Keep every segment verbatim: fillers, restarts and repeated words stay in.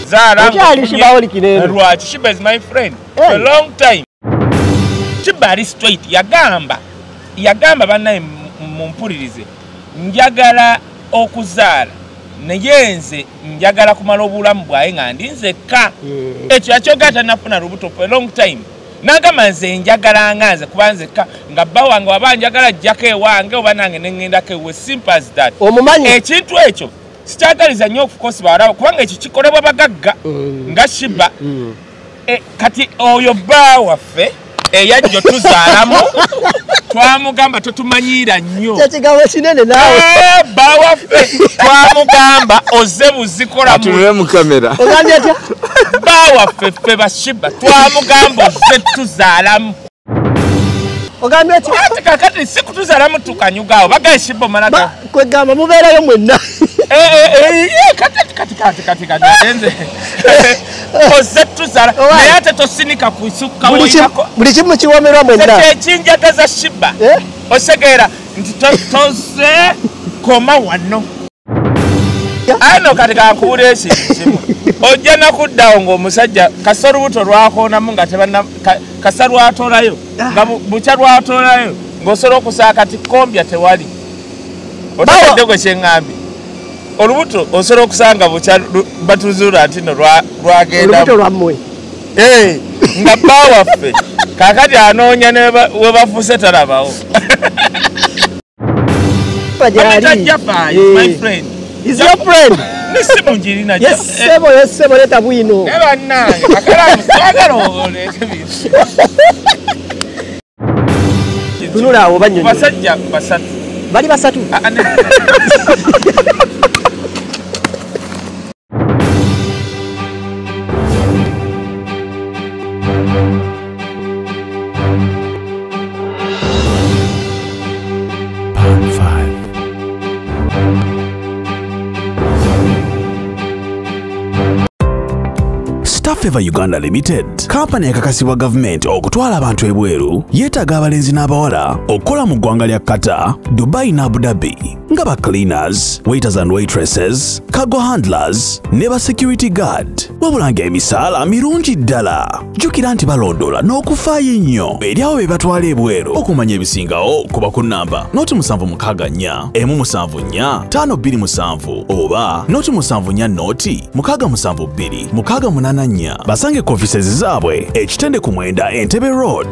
Zara Rwach, Shiba is my friend hey. For a long time. Shiba is straight. Yagamba. Yagamba bana mumpulirize. Njagala okuzala. Nayenze njagala kumala obulamu bwaye nga ndinzeka. Ekyo yakyogata nafuna lubuto for a long time. Nagamba nze njagala nganze kubanzeka nga bba wange waba njagala jjako ewange oba nange nengenda we simple as that. Ekintu ekyo sikyagaliza nnyo okukosi bawala kubanga ekyo kikolebwa bagagga nga Shiba. E, kati oyo bba waffe eyajjo tuzaalamu twamugamba totumanyira nnyo kyekigabo kinene naawe bba waffe twamugamba oze buzikola atulire mu kamera ogambye atya bba waffe ffe ba Shiba twamugamba oze tuzaalamu ogambye atya kati kakati si kutuzaalamu tukanyugawo bagaye Shiba omalaga kwegamba mubeerayo mwenna kati kati kati kati kati enze oze tuzala naye ate tosinika ku isuka buli kimu kiwomerwa mwenna ekinjagaza Shiba osegeera nti toze koma wano ano kati kankubuula ekintu kimu ojja nakuddawo ng'omusajja kasa olubuto lwakoonamu nga tebanna kasa lwatoolayo nga bukya lwatoolayo ng'osobola okusaa kati kombya tewali otegedde gwe kyeŋŋambye olubuto osobola okusanga bukya batuzuula nti no lwagendamu nga bba waffe kaakati anoonya we bafuuse talabawo Jaffa is my friend. Is your friend? Nisimu njirina. Yes, sebo, yes, sebo, leta bwino. Eba nange, akalamu, swagalo olete bino. Tunula abo banyonyo. Basajja basatu. Bali basatu. Fever Uganda Limited, kampani yakakasibwa government okutwala abantu ebweru, yeetaaga abalenzi n'abawala okukola mu ggwanga lya Qatar, Dubai na Abu Dhabi, nga ba cleaners, waiters and waitresses, cargo handlers ne ba security guard. Wabula ng'emisaala mirungi ddala. Jjukira nti balondoola n'okufaayo ennyo eri abo be batwala ebweru. Okumanya ebisingawo kuba ku nnamba noti musanvu mukaaga nnya, emu musanvu nnya, ttaano bbiri musanvu oba noti musanvu nnya noti, mukaaga musanvu bbiri, mukaaga munaana nnya. Basange ku offices zaabwe ekitende ku mwenda Entebbe Road.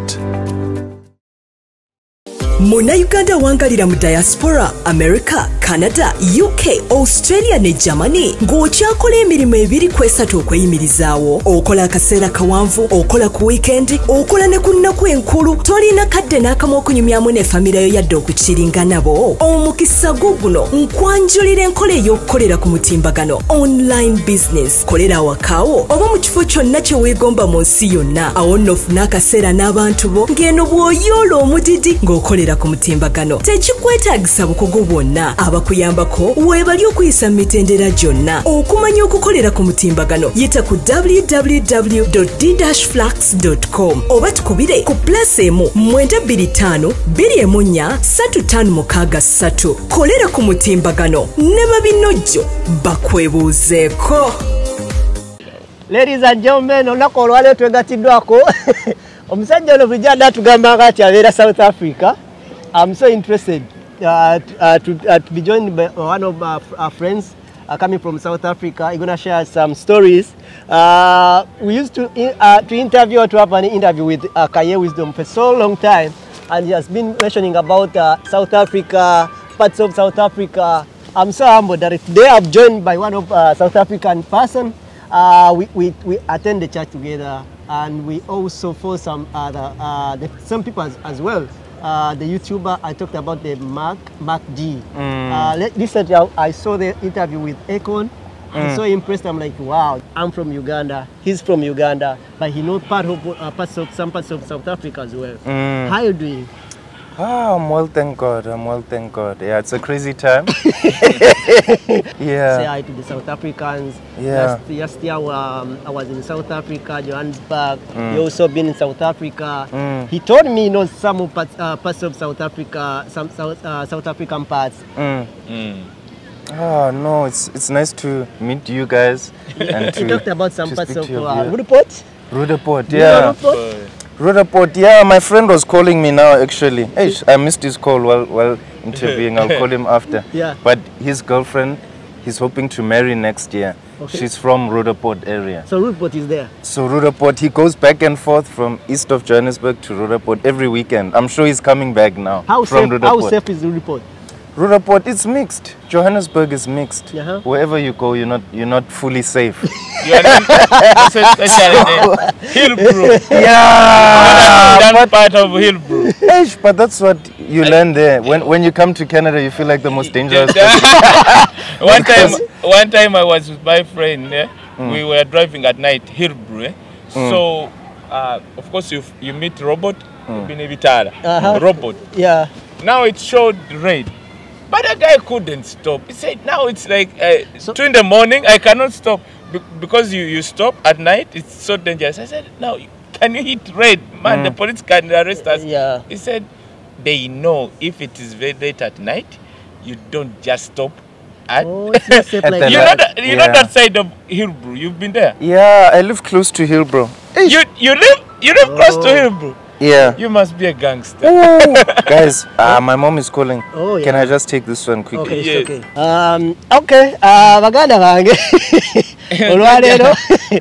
Muna Uganda wangalira mu diaspora, America, Canada, U K, Australia ne Germany. Ng'okyakola emirimu ebiri kwesatu okweyimirizaawo. Okola akaseera kawanvu, okola ku weekend, okola ne ku nnaku enkulu. Tolina kadde n'akamu okunyumyamu ne famire yo yadde okukiringa nabo. Omukisa guguno nkwanjulira enkola ey'okukolera ku mutimbagano. Online business. Kolera awakaawo oba mu kifo kyonna kye weegomba mu nsi yonna. Awo nno ofuna akaseera n'abantu bo ng'eno bw'oyoola omudidi ng'okolera ku mutimbagano. Tekikwetaagisa bukugu bwonna. Abakuyambako weebali okuyisa mu mitendera gyonna. Okumanya okukolera ku mutimbagano yita ku w w w dot d dash flax dot com oba tukubire ku plus emu mwenda bbiri ttaano bbiri emu nnya ssatu ttaano mukaaga ssatu. Kolera ku mutimbagano ne babinojjo bakwebuuzeeko. Ladies and gentlemen, olunaku olwaleero twegatiddwako omusajja ono bulijjo adda atugambanga ati abeera South Africa. I'm so interested uh, uh, to, uh, to be joined by one of our, our friends uh, coming from South Africa. He's going to share some stories. Uh, we used to, uh, to interview or to have an interview with uh, Kaye Wisdom for so long time, and he has been mentioning about uh, South Africa, parts of South Africa. I'm so humbled that today I'm joined by one of uh, South African person. Uh, we, we, we attend the church together, and we also follow some other uh, the, some people as, as well. Uh, the YouTuber I talked about, the Mark Mark G. Mm. Uh, recently I, I saw the interview with Akon. Mm. I'm so impressed. I'm like, wow, I'm from Uganda. He's from Uganda, but he knows part of uh, parts of some parts of South Africa as well. Mm. How are you doing? Oh, I'm well, thank God. I'm well, thank God. Yeah, it's a crazy time. Yeah. Say hi to the South Africans. Yeah. Last, last year um, I was in South Africa, Johannesburg. Mm. You also been in South Africa. Mm. He told me he knows some parts, uh, parts of South Africa, some South, uh, South African parts. Mm. Mm. Oh no, it's it's nice to meet you guys. And to, We talked about some to parts speak of to you. uh, Yeah. Rudaport. Rudaport, You know yeah. Rudaport? Rudaport, yeah. My friend was calling me now. Actually, hey, I missed his call while while interviewing. I'll call him after. Yeah. But his girlfriend, he's hoping to marry next year. Okay. She's from Rudaport area. So Rudaport is there. So Rudaport, he goes back and forth from east of Johannesburg to Rudaport every weekend. I'm sure he's coming back now How from safe? How Rudaport. safe is Rudaport? Rudaport, it's mixed. Johannesburg is mixed. Uh-huh. Wherever you go, you're not you're not fully safe. You are in, especially the Hillbrook. Yeah, That part of Hillbrook. Eish, but that's what you learn there. When when you come to Canada, you feel like the most dangerous. one time, one time I was with my friend. Eh? Mm. We were driving at night, Hillbrook. Eh? Mm. So, uh, of course, you you meet robot, mm. uh-huh. robot. Yeah. Now it showed red. But the guy couldn't stop. He said, now it's like uh, so, two in the morning, I cannot stop. Be because you, you stop at night, it's so dangerous. I said, now, can you hit red? Man, mm. the police can arrest us. Yeah. He said, they know if it is very late at night, you don't just stop. At oh, it's not safe like you that. know that, you yeah. know that side of Hillbrook? You've been there? Yeah, I live close to Hillbrook. You, you live, you live oh. close to Hillbrook? Yeah. You must be a gangster. Guys, uh, my mom is calling. Oh, yeah. Can I just take this one quickly? Okay, yes. okay. Um, okay, uh, baganda bange. Olwaleero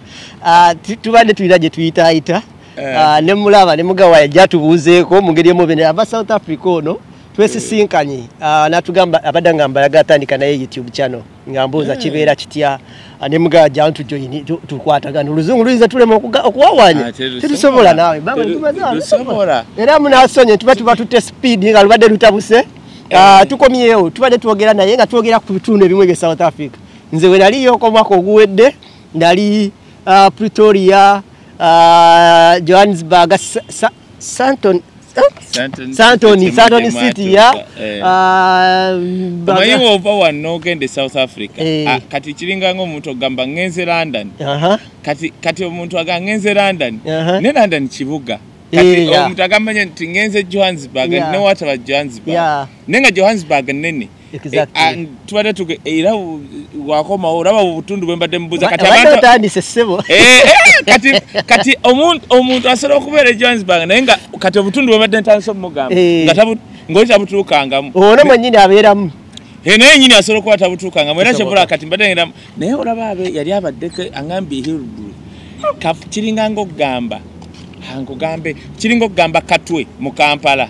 tubadde tulina gye tuyitaayita ne mulaba ne mugawa yajja tubuuzeeko mu ngeri emu bene ava South Africa ono twesisinkanye n'atugamba abadde ngamba yaga atandika naye YouTube channel nga mbuuza kibeera kitya ne mugawa jja tujoyini tukwatagana oluzungu luyinza tulema okuwawanya tetusobola naawe tusobola era munaasonye tuba tuba tutte speed nga lubadde lutabuse tukomyewo tubadde twogera naye nga twogera ku bitundu ebimu ebye South Africa nze we naliyoko omwaka oguwedde nali Pretoria, Johannesburg, Santon Santoni, Santoni City, yeah. Omanyi ova wano ogende South Africa. Kati kiringa ng'omuntu ogamba ngenze London. Kati kati omuntu aga ngenze London. Ne London kibuga. Kati omuntu agamba nti ngenze Johannesburg ne wataba Johannesburg. Nenga Johannesburg nene. Exactly. Tubadde tuge era wakoma olaba obutundu bwe mbadde mbuuza kati abantu batandise ssebo. Eh kati kati omuntu omuntu asobola okubeera Johannesburg naye nga kati obutundu bwe mbadde ntandise omugamba nga tabu ngoli tabutuukangamu. Ono mwennyini abeeramu. Eh naye nyini asobola okuba tabutuukangamu era kyebula kati mbadde ngenda naye olaba abe yali abaddeko angambye Hillbrook. Kafu kiringa ng'okugamba hankugambe kiringa okugamba Katwe mu Kampala.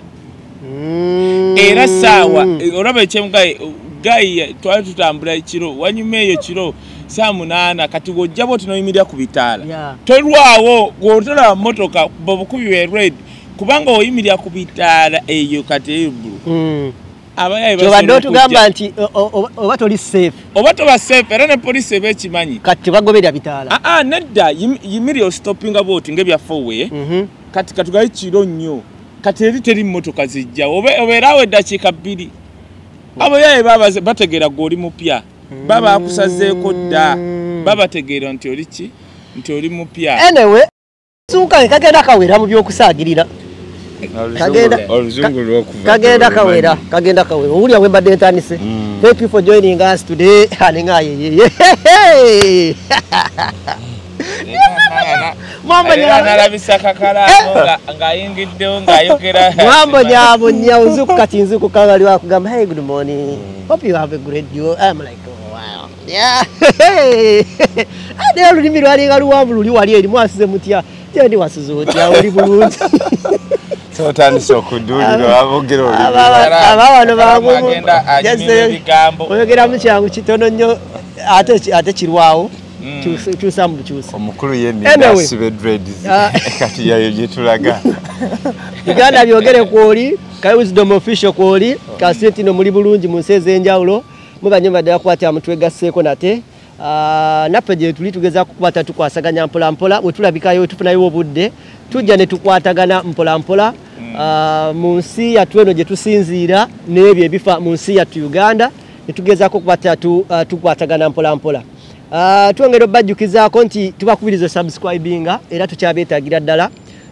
Era sawa olaba ekyemugaye gayi twali tutambula ekiro wanyuma eyo kiro saa munaana kati wojja boti noyimirira ku bitaala tolwawo gwotala motoka bobukubi we red kubanga oyimirira ku bitaala eyo kati Hillbrook abayayi basubadde otugamba nti oba toli safe oba toba safe era ne poliisi eba ekimanyi kati bagoberera bitaala aa nedda yimirira stoppinga boti ng'ebyaffe kati katugaye kiro nnyo kati eri teri mmotoka zijja obeerawo eddakiika bbiri abayaye baba bategeera gw'oli mupya baba akusazeeko dda babategeera nti oli ki nti oli mupya anyway suuka kagenda kawera mu by'okusaagirira oluzungu lw'okuva kagenda kawera kagenda kawera owulira bwe mbadde ntandise thank you for joining us today anengayeye Mwamba nalabisa kakala ng'ayingiddewo ng'ayogera Mwamba nyabo nya uzuku kati nzuku kanga liwa kugamba hey good morning hope you have a great day I'm like oh wow yeah ade olulimi lwalinga luwanvu luli wali eri mwasize mutya tendi wasize otya oli bulungi so tandise okudulira abogera olulimi aba bano bangu ebigambo oyogera mu kyangu kitono nnyo ate ate kirwawo kyusa mu kyusa omukulu yenni asibe dreads kati yayo gyetulaga Uganda byogere kwoli Kai Wisdom official kwoli kaseti no muri bulungi mu nseze enjawulo mubanye badala kwata mutwe gasseeko nate nape gye tuli tugeza kukwata tukwasaganya mpola mpola bwe tulabikayo tufunayo obudde tujja ne tukwatagana mpola mpola mu nsi yattu eno gye tusinziira n'ebyo ebifa mu nsi yattu Uganda ne tugezaako kukwata tukwatagana mpola mpola. Uh, tuongera bajjukizaako nti tubakubiriza subscribinga era tukyabeetagira ddala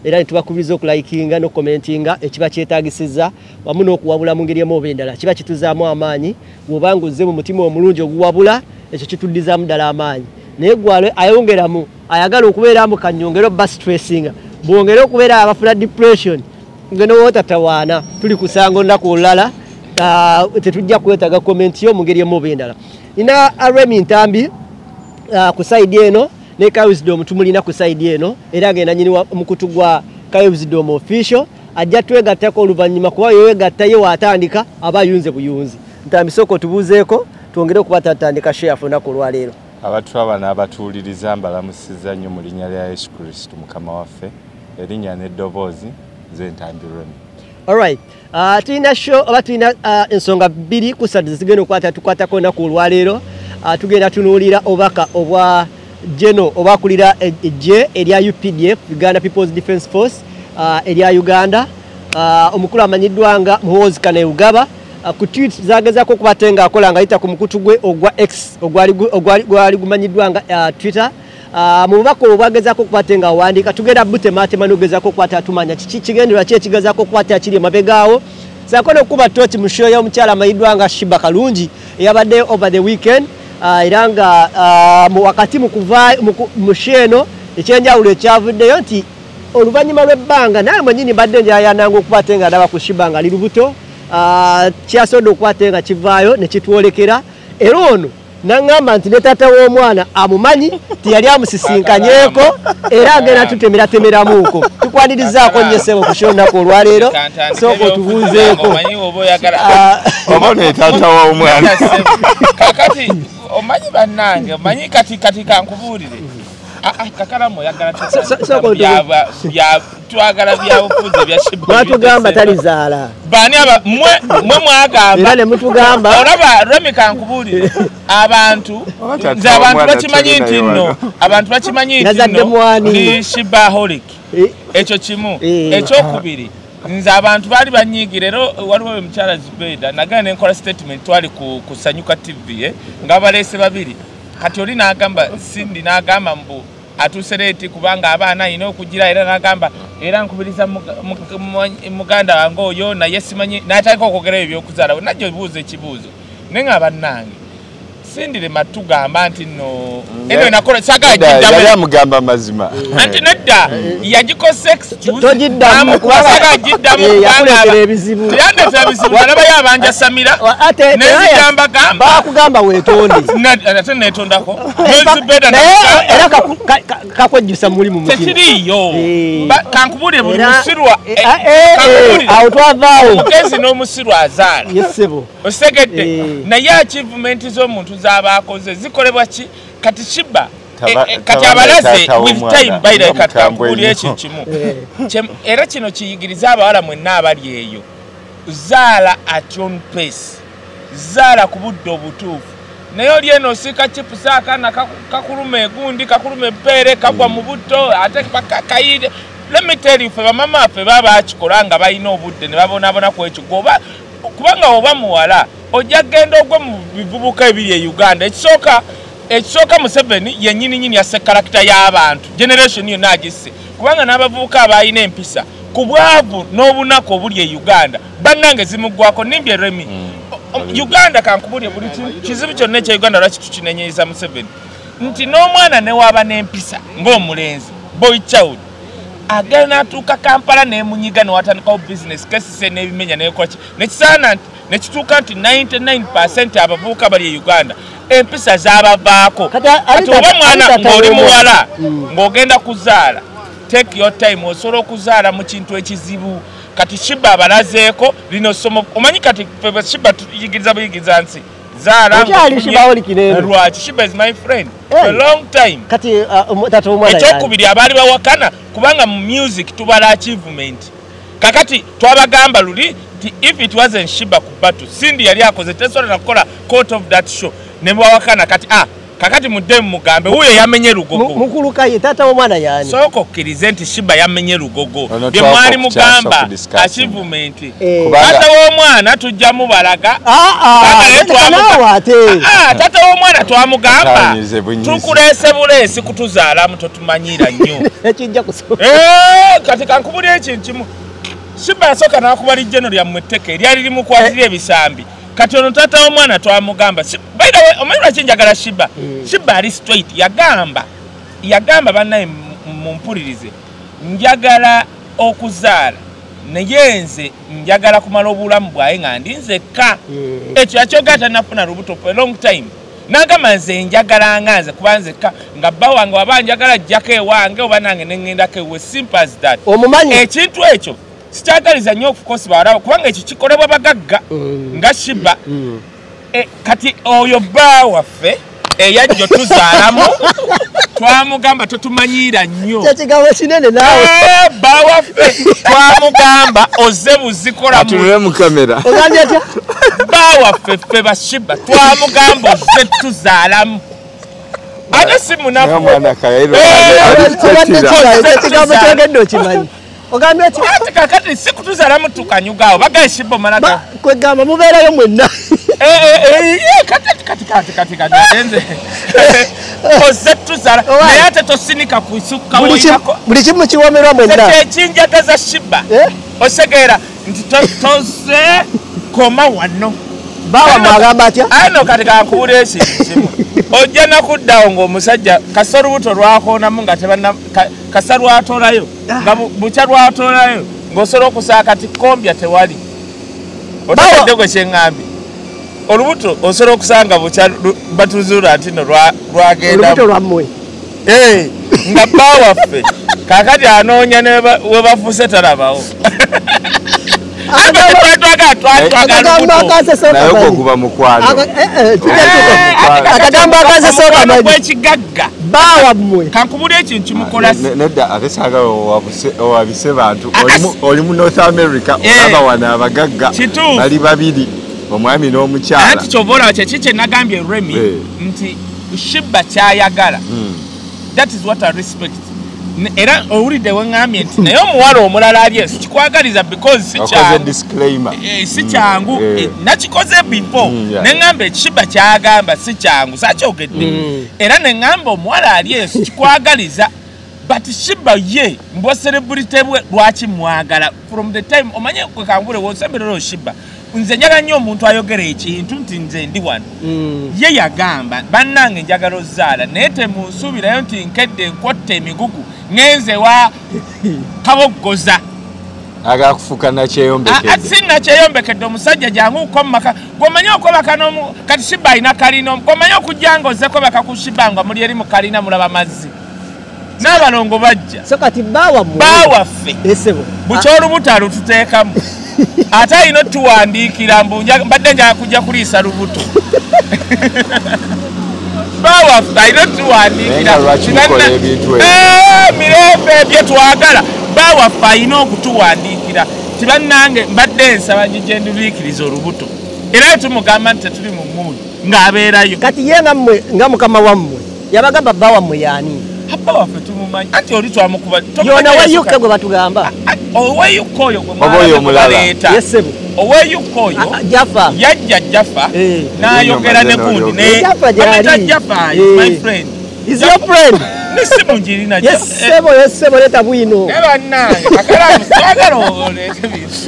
era netubakubiriza okulikinga n'okukomentinga ekiba kyetaagisiza wamu n'okuwabula mu ngeri emu oba endala kiba kituzaamu amaanyi bw'obanga ozze mu mutima omulungi oguwabula ekyo kituddizaamu ddala amaanyi naye gwalwe ayongeramu ayagala okubeera mu kanyongero ba stressinga bwongere okubeera abafuna depression ngeno wotatawaana tuli kusanga olunaku olulala tetujja kwetaaga komenti yo mu ngeri emu oba endala nina Remy Ntambi ku side eno ne Kai Wisdom tumulina ku side eno era agenda nyini mukutu gwa Kai Wisdom official ajja twegattako oluvannyuma kuba yewegatta ye waatandika aba yunze buyunzi Ntambi soko tubuuzeeko twongere okubatatandika share for olunaku olwaleero abantu aba n'abatuuliriza mbalamusiza nnyo mu linnya lya Yesu Kristo mukama waffe erinnya n'eddoboozi nze Ntambi Remy. Alright, uh, tulina show oba tulina uh, ensonga bbiri kusatu zigenda okukwata tukwatako olunaku olwaleero uh, tugenda tunuulira obubaka obwa Geno obakulira ejje erya U P D F Uganda People's Defence Force uh, erya Uganda uh, omukulu amanyiddwa nga Muhoozi Kainerugaba uh, ku tweet zagezaako okubatenga akola nga ayita ku mukutu gwe ogwa X ogwali gumanyiddwa nga uh, Twitter uh, mu bubaka obwagezaako okubatenga awandiika tugenda butematema n'ogezaako okukwata tumanya kiki kigendererwa ki ekigezaako okukwata kiri emabegaawo saako n'okuba tochi mu show y'omukyala amanyiddwa nga Shiba Kalungi eyabadde over the weekend Uh, iranga uh, mu wakati mukuva musheno ekyenjawulo ekyavuddeyo nti oluvannyuma lw'ebbanga naye mwenyini badde njayananga okubatenga ndaba ku Shiba nga ali lubuto uh, kyasodde okubatenga kivaayo ne kitwolekera era ono naŋŋamba nti ne taata w'omwana amumanyi tiyali amusisinkanyeko era agenda tutemeratemeramuuko tukwanirizaako nnyo ssebo ku show olunaku olwaleero sooka otubuuzeeko oba ne taata w'omwana kakati omanyi bannange omanyi kati kati kankubuulire kakalamu oyagala twagala byabufuzi bya Shiba mwatugamba talizaala bani aba mwe mwe mwagamba era ne mutugamba olaba Remy kankubuulire abantu nze abantu bakimanyi nti nno abantu bakimanyi nti nno ni Shibaholic ekyo kimu ekyokubiri nze abantu bali banyigira ero waliwo omukyala Zubeda nagana nenkola statement twali ku kusanyuka T V eh nga balese babiri kati oli n'agamba Cindy n'agamba mbu atusereti kubanga abaana ino okugira era n'agamba era nkubiriza muganda wange oyo naye simanyi n'atandika okwogera ebyo by'okuzaala najjo buuza ekibuuzo naye nga bannange Cindy le matugamba nti no eno nakola saka yali amugamba mazima anti nedda yagiko sex tojiddamu kubanga jiddamu yakuleetera ebizibu yandetera ebizibu nalaba yabanja Samira ate nezigamba gamba bakugamba weetonde ate netondako era kakwejjusa mulimu mutima tekiriyo kankubulire buli musirwa awo twavaawo omugezi n'omusirwa azaala yesebo osegedde naye achievement z'omuntu z'abaakoze zikolebwa ki kati Shiba kati abalaze with time baira kati kankubulire ekyo kimu era kino kiyigiriza abawala mwenna abali eyo zaala at your own pace zaala ku budde obutuufu naye oli eno osika chipusa akaana kakuluma egundi kakuluma empeere kagwa mu butto ate kayire let me tell you fe bamama ffe baba akikola nga balina obudde ne babonaabona ku ekyo goba kubanga oba muwala ojja genda ogwe mu bivubuka ebiri e Uganda ekisooka ekisooka Museveni yennyini nyini yasse karakita y'abantu generation yonna agisse kubanga n'abavubuka abalina empisa ku bwavu n'obunaku obuli e Uganda bannange zimuggwako nimbye Remy Uganda kankubulye buli kizibu kyonna ekya Uganda lwaki tukinenyeza Museveni nti n'omwana ne waba n'empisa ng'omulenzi boy child agenda n'atuuka Kampala n'emunyiga n'ewatandikawo business kesise n'ebimenya n'ekoki nekisaana nti nekituuka nti ninety-nine percent abavubuka bali e Uganda empisa z'abavaako kati oba mwana ng'oli muwala ng'ogenda kuzaala take your time osobola okuzaala mu kintu ekizibu kati Shiba abalazeeko lino somo omanyi kati Shiba tuyigiriza buyigiriza nsi zaala lwaki Shiba is my friend for a long time kati tata omwana ekyokubiri abaali bawakana kubanga mu music tubala achievement kakati twabagamba luli if it wasn't Shiba ku battle Cindy yali akoze tesobola nakukola court of that show ne bawakana kati ah kakati mudemu mugambe huyo yamenye lugogo mukuluka ye tata omwana yani soko okkirize nti Shiba yamenye lugogo bye mwali mugamba achievement tata w'omwana tujja mubalaga tata w'omwana twamugamba tukulese bulesi kutuzaala muto tumanyira nnyo ekijja kusoka kati kankubuli ekintu kimu Shiba yasoka nakubali jeno lya mweteke lyali limukwatira ebisambi kati ono tata w'omwana twamugamba by the way omanyi lwaki njagala Shiba Shiba ali straight yagamba yagamba bannaye mumpulirize njagala okuzaala naye nze njagala kumala obulamu bwaye nga ndi nzekka ekyo yakyogata nafuna lubuto for a long time nagamba nze njagala nga nze kuba nzekka nga bba wange waba njagala jjako ewange oba nange neŋŋendako ewe simple as that ekintu ekyo sikyagaliza nnyo okukosi bawala kubanga ekyo kikolebwa bagagga nga Shiba kati oyo bba waffe eyajjo tuzaalamu twamugamba totumanyira nnyo kyekigambo kinene naawe bba waffe twamugamba oze buzikola atunule mu kamera ogambye atya bba waffe ffe ba Shiba twamugamba oze tuzaalamu ate si munafu mwana kayiro ekigambo kyogedde okimanyi ogambye ati ati kakati si kutuzaalamu tukanyugawo bagaye Shiba omalaga kwegamba mubeerayo mwenna kati kati kati kati kati agenze oze tuzaala naye ate tosinika kuisuka woyinako buli kimu kiwomerwa mwenna ekinjagaza Shiba osegeera nti toze koma wano bawa mwagamba atya ano kati kankubula ekintu kimu ojja nakuddawo ng'omusajja kasa olubuto lwakoonamu nga tebana kasa lwatoolayo nga bukya lwatoolayo ng'osobola okusaa kati kombya tewali otegedde gwe kyeŋŋambye olubuto osobola okusanga bukya batuzuula nti no lwagenda olubuto lwammwe nga bba waffe kaakati anoonya we bafuuse talabawo guba mukwano akagambo akaze soka mwekigagga bawa mmwe kankubula ekintu kimukola nedda ate saagala owabise bantu oli mu North America olaba wano abagagga bali babiri omwami n'omukyala anti kyova olaba kyeki kye nagambye Remy nti Shiba kyayagala that is what I respect era owulidde weŋŋambye nti naye omuwala omulala ali ensi kikwagaliza because si kyangu nakikoze before neŋŋamba ekishiba kyagamba si kyangu sakyogedde era neŋŋamba omuwala ali ensi kikwagaliza but Shiba ye mbwa celebrity bwe lwaki mwagala from the time omanye kwe kangule wosemberero Shiba nze njagala nnyo omuntu ayogera ekintu nti nze ndi wano ye yagamba bannange njagala ozzaala naye temunsuubirayo nti nkedde nkwotta emigugu ngenze wa kaboggoza agala kufuuka nakyeyombekedde si nakyeyombekedde omusajja jangu kukomaka gwomanye okwebaka kati Shiba alina kalina gwomanye okujja nga ozzeko baka ku Shiba nga muli eri mu kalina mulaba mazzi n'abalongo bajja so kati bawa mmwe bawaffe bukyolubuto alututeekamu ate alina otuwandiikira mbadde njagala kujja kuliisa lubuto bawaffe alina otuwandiikira mirembe bye twagala bawaffe alina okutuwandiikira tibannange mbadde nsaba gye nduliikiriza olubuto era tumugamba nti tetuli mu muuli ng'abeerayo kati ye ngammwe nga mukama wammwe yabagamba bawa mmwe yaani abba waffe tumumanyi anti oli twamukuba yona weyukke gwe batugamba oweyukka oyo gwemwaleeta oweyukka oyo Jaffa yajja Jaffa n'ayogera ne gundi neameta Jaffa my friend is your friend nesimu njirina yesebo yesebo leta bwino nebannange akalamu twagala oleete bintu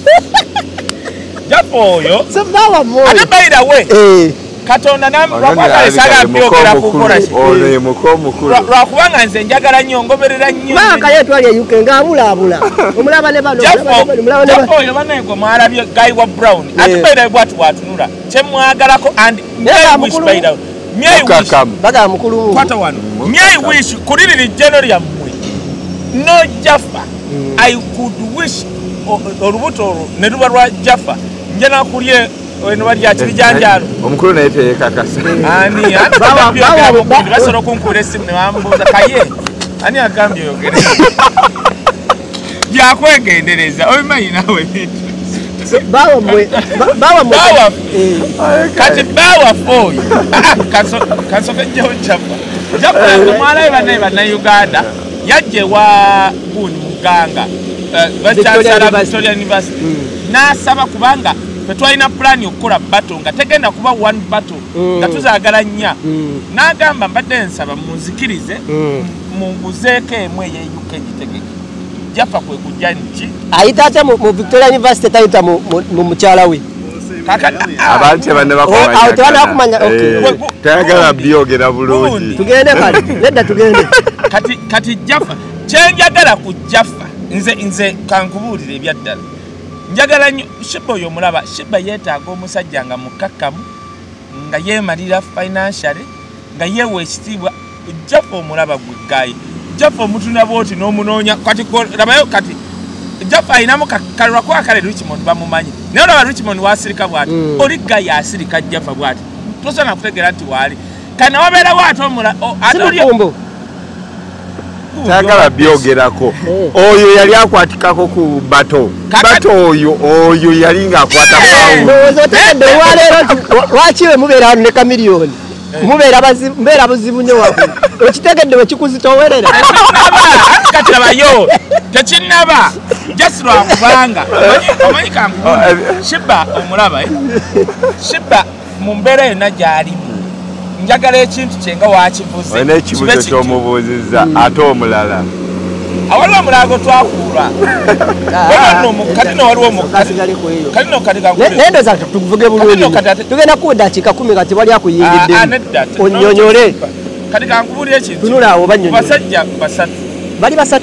Jaffa oyo so bawa mmwe ate by the way Katonda namulwakwagala saga byogera kukola lwakubanga nze njagala nnyo ngoberera nnyo maaka yetwali eyuke ngaabulaabula omulaba ne bano Jaffa oyo banaye gwe mwalabye Guy wa Brown ate baira bwatu bwatunula kyemwagalako and baga mukulu kwata wano myai wish kuliriri jeno lyammwe no Jaffa I could wish olubuto olwo ne luba lwa Jaffa nje nakulye weno bali akiri janjalo omukulu naye teyekakasa ani bawa basobola okunkula essimu ne bambuuza kaye ani agambye oyogere byakwegendereza obimanyi nawe bawa mwe bawa mwe bawa kati bawa foyi kanso kanso kajja chapa chapa mwala bana bana Uganda yaje wa buni muganga bachansala Victoria University nasaba kubanga twalina plan okukola battle nga tegenda kuba one battle nga tuzaagala nnya n'agamba mbadde nsaba munzikirize munguzeeko emu eye U K gitegeke Jaffa kwe kujja nki ayita atya mu Victoria University tayita mu mukyala we abantu banne bakomanya awo tebana kumanya tayagala byogera bulungi tugende kati nedda tugende kati kati Jaffa kyenjagala ku Jaffa nze nze kankubuulire ebyaddala njagala nnyo Shiba oyo mulaba Shiba yeetaaga omusajja nga mukakkamu nga yeemalira financially nga yeewa ekitiibwa Jaffa omulaba gweggaayi Jaffa omutunda bwoti n'omunoonya kati labayo kati Jaffa ayinamu kalwa kwa kale Richmond bamumanyi naye olaba Richmond wasirika bwati oli gaayi asirika Jaffa bwati tosana kutegeera nti waali kana wabeera bwati omula atulyo Tagala byogerako oyo yali akwatikako ku bato bato oyo oyo yali nga akwata kwawo ozotegedde walero wakiwe mubeera ne kamiliyoni mubeera bazibu mbeera buzibu nnyo wako okitegedde wekikuzitowerera kati labayo tekinnaba just lwakubanga omanyi kangu Shiba omulaba Shiba mu mbeera yonna gy'alimu njagala ekintu kyenga wakivuze n'ekibuzo ky'omubuuzizza ate omulala awali omulago twakuula kati no waliwo kati no kati nendo za tuvuge bulungi tugenda ku dakiika kumi kati wali akuyingidde onyonyole kati kankubulira ekintu tunula awo banyonyo basajja basatu bali basatu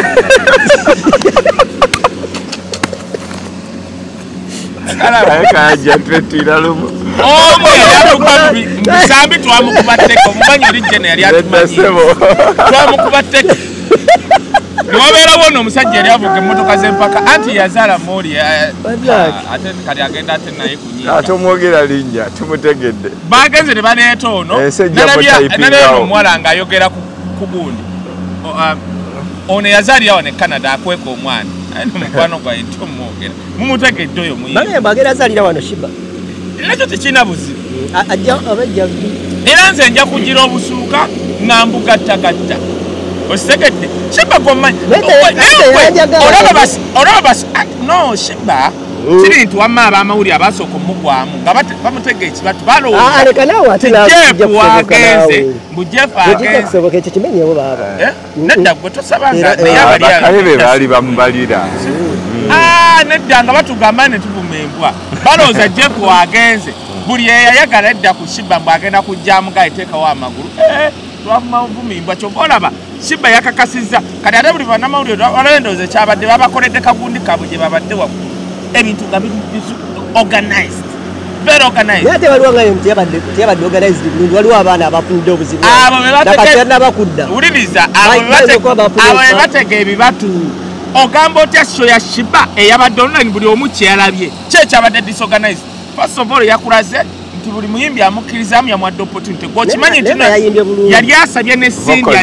kajja twetira lumu omu yali musambi twamukubatteko omumanyi oli jene yali atumanyi twamukubatteko niwabeera wona omusajja yali avuga emmotoka z'empaka anti yazaala mooli ate kati agenda ate naye kunyinga ate omwogera linnya tumutegedde bagenze ne baleeta ono nalabya omuwala ng'ayogera ku gundi ono yazaalira wano e Canada akweka omwana mukwano gwaye tomwogera mumutegedde oyo muyi bane bagera azaalira wano Shiba nakyo tekirina buzibu ajja abajja era nze nja kugira obusuuka nga mbugattagatta ositegedde Shiba gomanyi olaba basi no Shiba kiri nti wamma abamawulire abasooka omugwamu nga bamutega ekibatu balowoozajefu wagenze mbu jefu agenze nedda gwe tosabanga naye be baali bamubalira nedda nga batugamba ne tuvuma embwa balowooza jefu wagenze buli eyayagala edda ku Shiba mbu agenda kujjamu gaiteekawo amagulu twavuma bumimbwa kyova olaba Shiba yakakasizza kati ate buli bannamawulire olwendooza ekyabadde babakoledde kagundi kabwe gye babadde waggulu ebintu nga biri organized very organized yate waliwo nga yomti yabadde yabadde organized bulungi waliwo abaana abafunidde obuzibu abo bebatekena bakudda uliriza abo bebatega ebibatu ogamba otya show ya Shiba eyabadde online buli omu kyeyalabye kyekyabadde disorganized first of all yakulaze nti buli muyimbi amukkirizamu yamwadde opportunity gwokimanyi nti yali asabye ne Cindy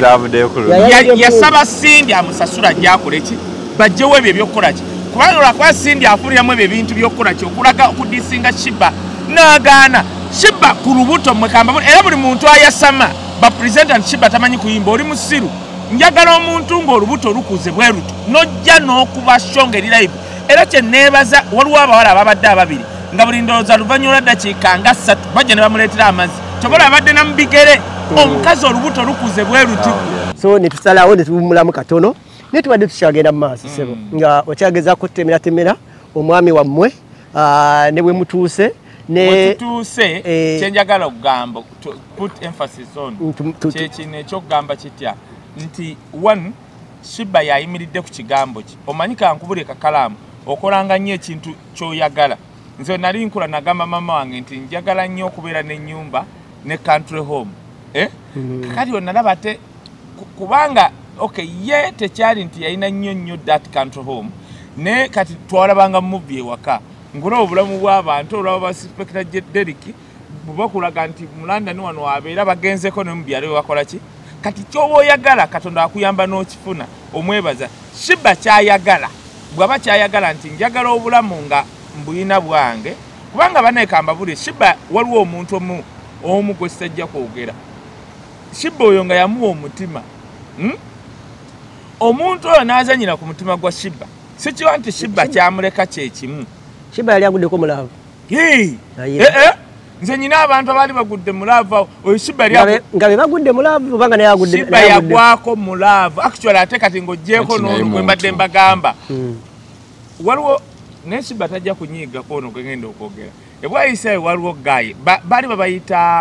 yasaba Cindy amusasula gyakola eki bajjewo ebyo ebyokukola ki kubanga lwakuba Cindy afuliramu ebyo ebintu by'okukola ki okulaga okudisinga Shiba n'agaana Shiba ku lubuto mwekamba era buli muntu ayasama ba president Shiba tamanyi kuyimba oli musiru njagala omuntu ng'olubuto lukuze bwe luto nojja n'okuba shonga eri live era kye neebaza waliwo abawala ababadde ababiri nga buli ndowooza luvannyuma ddakiika nga ssatu bajja ne bamuleetera amazzi tobola abadde namubigere omukazi olubuto lukuze bwe luti so ne tusalawo ne tuwummulamu katono ne tubadde tukyagenda mu maaso sebo nga okyagezaako temera temera omwami wammwe ne bwe mutuuse ne tutuuse kyenjagala okugamba put emphasis on kyekino ekyokugamba kitya nti one Shiba yayimiridde ku kigambo ki omanyi kankubule kakalaamu okolanga nnyo ekintu ky'oyagala nze nali nkula nagamba mama wange nti njagala nnyo okubeera n'ennyumba ne country home eh kakati yo nalaba ate kubanga okay ye tekyali nti yalina nnyo nnyo that country home ne kati twalabanga movie ewaka ngula obulamu bw'abantu olwaba baspecta Derek bubakulaga nti mu London wano wabeera bagenzeko ne mu byalo bakola ki kati kyoba oyagala Katonda akuyamba n'okifuna omwebaza Shiba kyayagala bw'aba kyayagala nti njagala obulamu nga mbuyina bwange kubanga banekamba buli Shiba waliwo omuntu omu omu gwe sijja kwogera Shiba oyo nga yamuwa omutima hmm? Omuntu oyo n'azanyira ku mutima gwa Shiba sikiwa nti Shiba kyamuleka kyekimu Shiba yali aguddeko mulaavu eh eh nze nyina abantu abali bagudde mulava oyo Shiba yali nga be bagudde mulaavu kubanga naye agudde Shiba yagwako mulava actually ate kati ng'oggyeko n'onu gwe mbadde mbagamba waliwo ne Shiba tajja kunyiiga kono gwe ngenda okwogera ebwayise waliwo guy bali babayita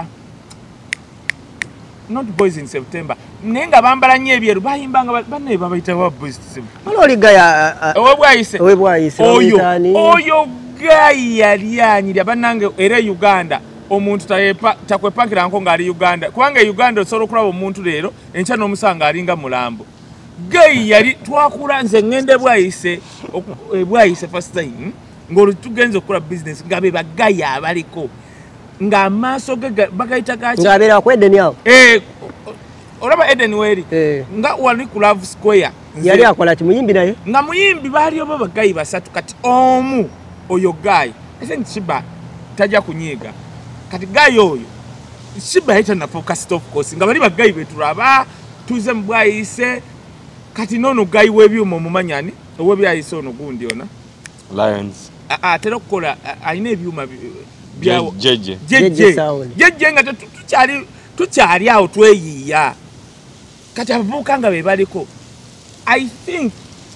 not boys in September nenga bambala nnyo ebyeru bayimbanga banne babayita wa boys waliwo oli guy owebwayise owebwayise oyo oyo guy yali anyirya bannange era Uganda omuntu takwepakira nko ng'ali Uganda kubanga Uganda osobola okulaba omuntu leero enkya n'omusanga alinga mulambo guy yali twakula nze ngende bwayise bwayise first time ng'olwo tugenze okukola business nga be bagayi abaliko ng'amaaso ge bagayita gaki ng'abeera ku Eden awo eh olaba Eden weri nga wali ku Love Square yali akola ki muyimbi naye nga muyimbi baali oba bagayi basatu kati omu oyo guy ese Shiba tajja kunyiiga kati guy oyo Shiba yita na focus of course nga bali bagayi betulaba tuze mbwayise kati nono guy webyuma omumanyani owebyayise ono gundi ona Lions atera okukola alina ebyuma byawo jeje jeje jeje nga tukyali tukyali awo tweyiya kati abavubuka nga be baliko I think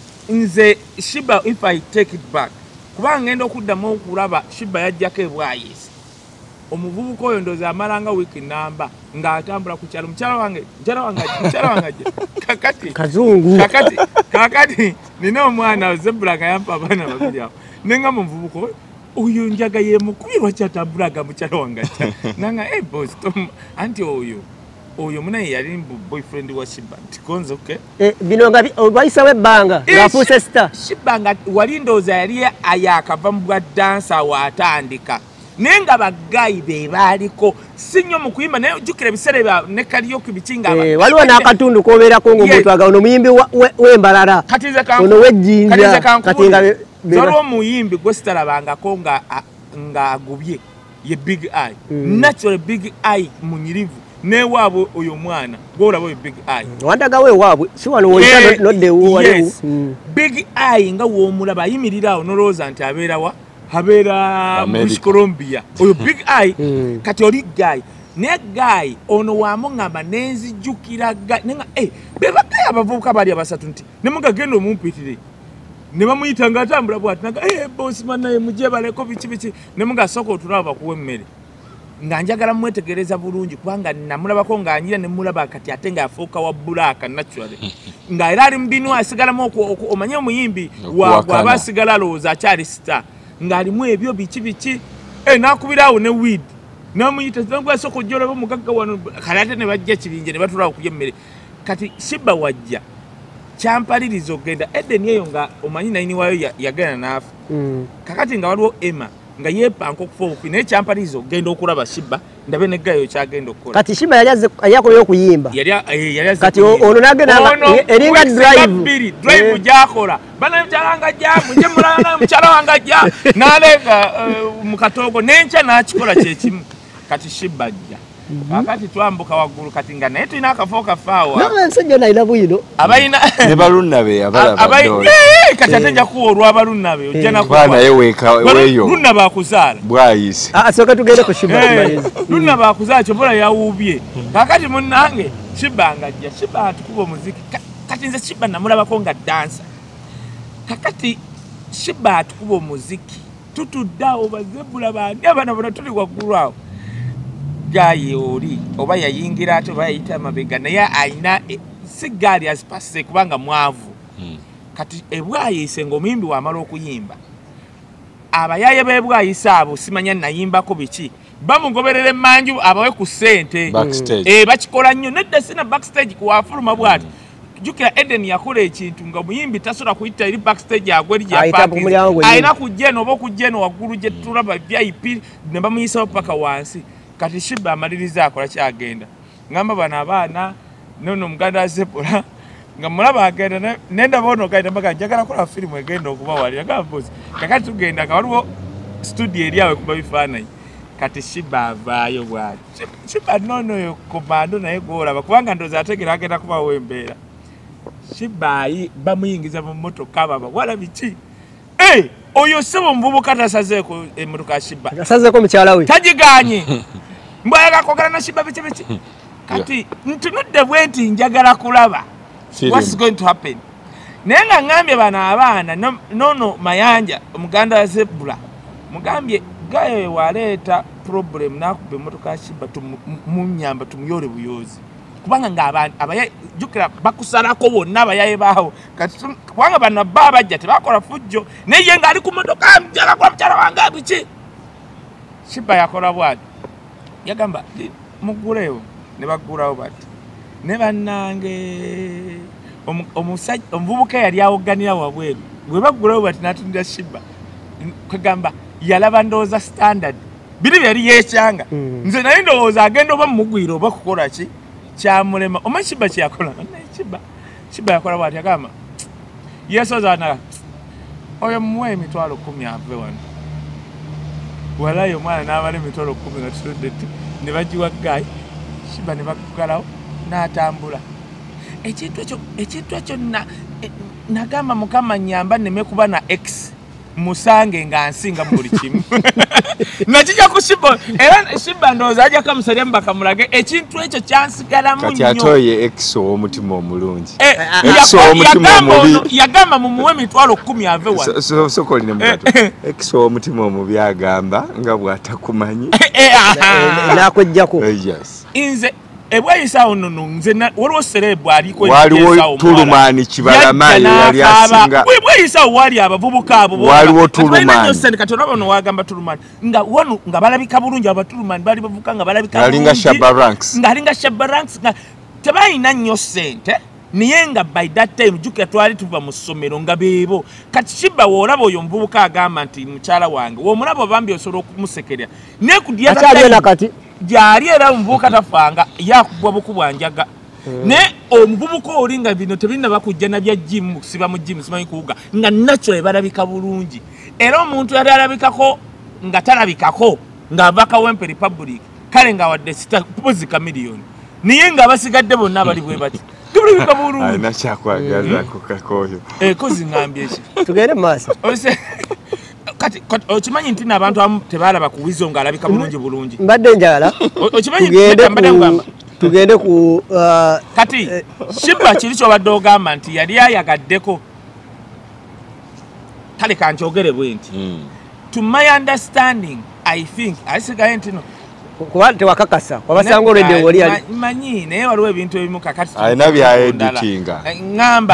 nze Shiba if I take it back kubanga ngenda okuddamu okulaba Shiba yajjako ebwayise omuvubuka oyo ndoza amalanga wiki namba ng'atambula ku kyalo mukyala wange mukyala wange mukyala wange kakati kazungu kakati kakati nina omwana zebulaga yampa abaana babiri awo nenga muvubuka oyo njaga ye mukubirwa kyatambulaga mukyala wange nanga eh boss tom anti oyo oyo munaye yali boyfriend wa Shiba tikonzo okay eh bino nga bayisa webbanga ngafuuse star Shiba nga wali ndoza yali ayakava mu bwa dancer watandika nenga bagayi be baliko sinyo mukuyimba naye ujukira ebiseera ne karaoke bikinga aba eh waliwo n'akatundu kobeerako ng'omuntu agawo omuyimbi w'embalala ono w'ejjinja kati nga waliwo omuyimbi gwe sitalabangako nga nga agubye ye Big Eye natural Big Eye munyirivu newaabwe oyo mwana gwolaba oyo Big Eye wandagawo ewaabwe si wano woyita noddewo waliwo Big Eye nga woomulaba ayimirira awo nolowooza nti abeerawa habera British Columbia oyo Big Eye kati oli guy ne guy ono wamungamba nenzijukira nenga eh beba guy abavubuka bali abasatu nti nemuga gendo mumpitire ne bamuyita nga atambula bwati naga eh boss man naye muje baleko bichi bichi nemuga soko tulaba kuwe mmere nga njagala mwetegereza bulungi kubanga namulabako nga anyira ne mulaba kati atenga afuuka wa bulaka naturally nga era ali mbinu asigala mu omanye omuyimbi wa abasigala loza achali star ngalimu ebyo bichi bichi eh nakubirawo ne weed namuyita zangwa soko jora bo mugagga wano kalate ne bajja kibinje ne batula okuyemmere kati Shiba wajja kyampalirizo genda Eden yeyo nga omanyi naini wayo yagana nafu mm. kakati nga waliwo Emma nga yepanka okufa obufi naye kyampalirizo genda okulaba Shiba ndabe ne gayo kyagenda okukola kati Shiba yali yakola okuyimba yali yali kati ono nagenda eringa drive drive jakola bana mchalanga jamu nje mulanga mchala wanga ja nalenga mukatogo nencha nakikola kyekimu kati Shiba jja akati twambuka wagulu kati nga naye tulina akafoka faawa na nsajja naina buyino abayina ne balunnabe abalaba abayi kati atenja kuolwa abalunnabe ojjana kwa bana yeweka weyo lunna bakuzala bwayise ah soka tugende ku Shiba tumaleze lunna bakuzala chobola yawubye kakati munnange Shiba ngajja Shiba atukuba muziki kati nze Shiba namulabako nga dancer kakati Shiba atukuba muziki tutuddawo bazebula bandi abana bona tuli waggulu awo gaye oli oba yayingira ate oba yayita amabega naye ayina sigaali azipasise kubanga mwavu hmm. kati ebwayise ng'omuyimbi wamala okuyimba abayaye b'ebwayise abo simanya nayimbako biki bamugoberera emmanju abawe ku ssente eh bakikola nnyo nedda sina backstage kuwafuluma bwati jukira Eden yakola ekintu nga muyimbi tasobola kuyita eri backstage agweri gyapaki ayina kujjeno oba okujjeno waggulu gye tulaba V I P ne bamuyisawo paka wansi kati Shiba amaliriza akola kyagenda ngamba bana abaana nono muganda Zebula nga mulaba agenda nenda bono kaita mbaga njagala kola filimu egenda okuba wali ngamba bozi kakati tugenda nga waliwo studio eri awe kuba bifaananyi kati Shiba avaayo bwati Shiba nono yo komando naye gwolaba kubanga ndoza ategera agenda kubawo embeera Shiba bamuyingiza mu mmotoka baba wala biki eh oyo sebo mvubuka tasazeeko emmotoka Shiba tasazeeko mukyala we tajiganye mbwaga kogera na Shiba biki biki kati ntunudde bwenti njagala kulaba what's going to happen nenga ngambye bana abaana no, nono mayanja omuganda wa Zebra mugambye gayo waleta problem nakube motoka Shiba tumunyamba tumuyore buyozi kubanga ngabana abaye jukira bakusalako bonna abayaye baho kati kubanga bana baba jate bakola fujjo neye nga ali ku motoka mjala kwa mchara wanga biki Shiba yakola bwati yagamba mugulewo ne bagulawo bati ne bannange omusajja omuvubuka yali awoganira wabweru bwe bagulawo bati natundira Shiba kugamba yalaba ndoza standard biri byali yekyanga mm. nze naye ndowooza agenda oba mugwira oba kukola ki kyamulema omanyi Shiba kyakola Shiba Shiba yakola bwati agamba yesozaana oyo muwe emitwalo kumi ave wano walayo omwana n'abala emitwalo kumi nga tutudde ne bagiwa gayi Shiba ne bakugalawo n'atambula ekintu ekyo ekintu ekyo nagamba mukama nyamba nneme kuba na x musange nga nsinga mu buli kimu nakijja ku Shiba era Shiba ndowooza ajja kamusalya mbaka mulage ekintu ekyo kyansigalamu nnyo kati atoye x ow'omutima omulungi x ow'omutima omubi yagamba mumuwe emitwalo kumi ave wano sokoline mugato x ow'omutima omubi agamba nga bw'atakumanyi nakwejjako nze ebwayisawo nono nze waliwo serebu aliko waliwo Tulumani Kibalamayi yali asinga ebwayisawo wali abavubuka abo waliwo Tulumani kati olaba no wagamba Tulumani nga wano nga balabika bulungi abatulumani bali bavuka nga balabika bulungi ngalinga Shabba Ranks ngalinga Shabba Ranks nga tebayina nnyo ssente niye nga by that time jukira twali tuva mu ssomero nga beebo kati Shiba woolaba oyo omuvubuka agamba nti mukyala wange womulaba bambi osobola okumusekerera nekudya kati jali era omuvubuka tafanga yakugwa bukubwa njaga mm. ne omuvubuka olinga bino tebinna bakujja na bya gym siba mu gym simanyi kuuga nga natural barabika bulungi era omuntu yali alabikako nga talabikako nga avaka Wempe Republic kale nga wadde sita pozika milioni niye nga basigadde bonna bali bwe bati tubulika bulungi ana chakwagaza kokakoyo eh kozi ngambye ki tugere masa ose kati okimanyi nti n'abantu abamu tebalaba ku wizo nga alabika bulungi bulungi mbadde njala okimanyi nti mbadde ngamba tugende ku kati Shiba kiri kyobadde ogamba nti yali ayagaddeko kale kankyogere bwenti to my understanding I think asigaye ntino kuba tewakakasa wabasanga olwedde wali ali manyi naye waliwo ebintu ebimu kakati ayina bya editinga ngamba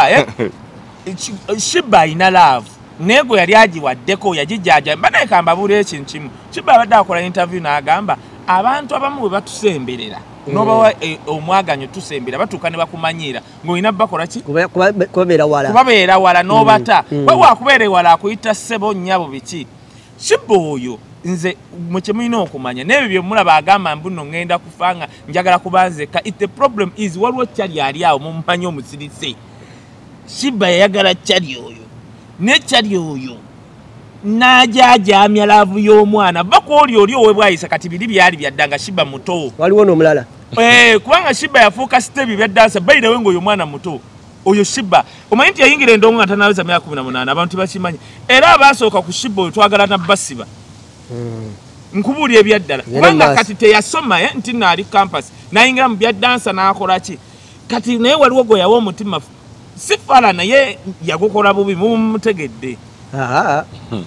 Shiba ina love nego yali agiwaddeko yagijjaja mbanaye kamba bule ekintu kimu Shiba abadde akola interview n'agamba abantu abamu bwe batusemberera nobawa omwaganyo tusembera batuuka ne bakumanyira ng'olina bakola ki kubabeera wala kubabeera wala n'obata bwe wakubeera wala akuyita ssebo nnyabo biki Shiba oyo nze mukimuyina okumanya n'ebyo bye mulaba agamba mbuno ngenda kufanga njagala kubanzeka it the problem is waliwo kyali ali awo mumumanyi omusirise Shiba yayagala kyali oyo nekyali oyo najajamya laavu y'omwana bakwoli oli owe bwayisa kati biri byali byaddanga Shiba muto waliwo n'omulala eh kubanga Shiba yafuuka stebi byaddansa bayira wengo oyo mwana muto oyo Shiba omanyi nti yayingira endongo nga tanaweza myaka kumi na munaana abantu bakimanyi era abasooka ku Shiba oyo twagala na basiba nkubuulira ebyaddala kubanga kati teyasoma nti naali campus nayingira mu byaddansa n'akola ki kati naye waliwo gwe yawa omutima sifala naye yagukola bubi mumutegedde aha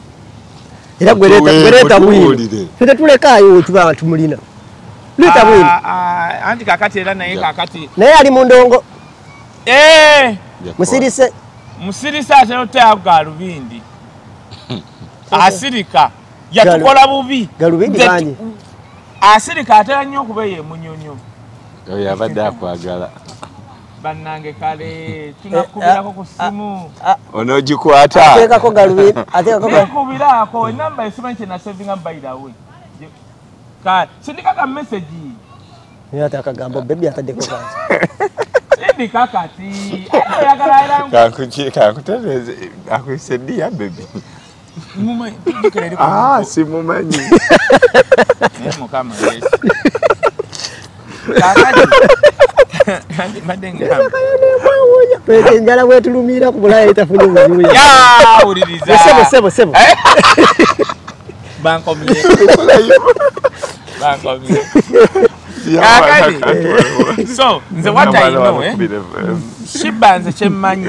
era gwereta gwereta bwino fete tulekaayo tuba tumulina leta bwino anti kakati era naye kakati naye ali mu ndongo eh musirise musirise atero taga lubindi asirika yatukola bubi galubindi banyi asirika atera nnyo okubeeye munyonyo oyo abadde akwagala bannange kale tunakubirako ku simu onogikwata ateekako galubindi ateekako nakubirako enamba esimanyi kye nasevinga mbairawe kale sindikaka message yata akagambo bebi ataddeko kanzi sindika kati oyagala era kakuki kakutereze akuyise dia bebi Mumanyi tujukira eri. Ah, simumanyi. Eh mukama Yesu. Kakati. Kandi madenga. Pete njala wetulumira ku bulaya itafunye ubuya. Ya uliriza. Sebo sebo sebo. Banko miye. Banko miye. Kakati. So, nze what I know eh. Shiba nze kyemmanyi.